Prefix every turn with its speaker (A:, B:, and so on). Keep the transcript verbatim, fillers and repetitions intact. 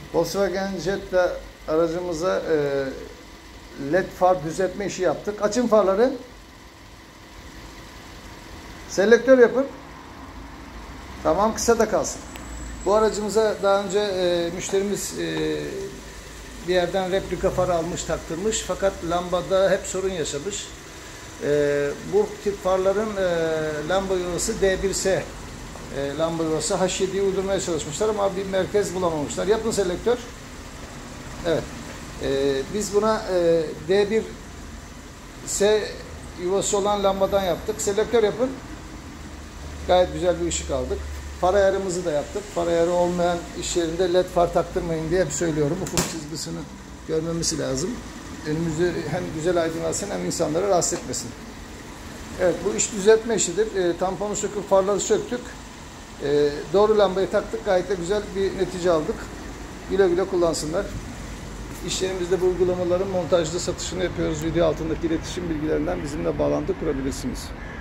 A: Volkswagen Jetta aracımıza e, led far düzeltme işi yaptık. Açın farları. Selektör yapın. Tamam, kısa da kalsın. Bu aracımıza daha önce e, müşterimiz e, bir yerden replika far almış, taktırmış. Fakat lambada hep sorun yaşamış. E, bu tip farların e, lamba yuvası D bir S e, lamba yuvası H yedi'yi uydurmaya çalışmışlar ama bir merkez bulamamışlar. Yapın selektör. Evet. E, biz buna e, D bir S yuvası olan lambadan yaptık. Selektör yapın. Gayet güzel bir ışık aldık. Far ayarımızı da yaptık. Far ayarı olmayan iş yerinde led far taktırmayın diye hep söylüyorum. Ufuk çizgisini görmemesi lazım. Önümüzü hem güzel aydınlatsın hem insanları rahatsız etmesin. Evet, bu iş düzeltme işidir. E, tamponu söküp farları söktük. E, doğru lambayı taktık. Gayet de güzel bir netice aldık. Güle güle kullansınlar. İş yerimizde bu uygulamaların montajlı satışını yapıyoruz. Video altındaki iletişim bilgilerinden bizimle bağlantı kurabilirsiniz.